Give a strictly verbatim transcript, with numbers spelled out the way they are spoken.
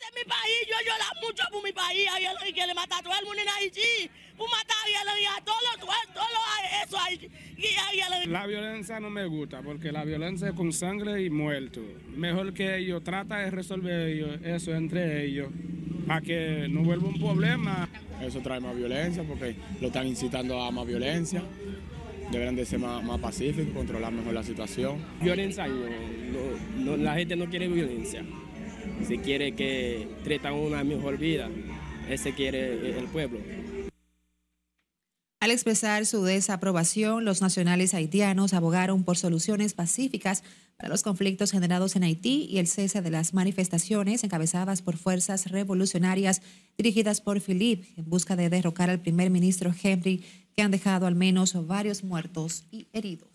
en mi país, yo lloro mucho por mi país, y que le mata a todo el mundo en Haití, por matar a todos los, todos los, eso ahí. La violencia no me gusta, porque la violencia es con sangre y muerto. Mejor que ellos tratan de resolver ellos, eso entre ellos, para que no vuelva un problema. Eso trae más violencia, porque lo están incitando a más violencia. Deberán de ser más, más pacíficos, controlar mejor la situación. Violencia, no, no, no, la gente no quiere violencia. Se quiere que tretan una mejor vida. Ese quiere el pueblo. Al expresar su desaprobación, los nacionales haitianos abogaron por soluciones pacíficas para los conflictos generados en Haití y el cese de las manifestaciones encabezadas por fuerzas revolucionarias dirigidas por Philippe en busca de derrocar al primer ministro Henry, que han dejado al menos varios muertos y heridos.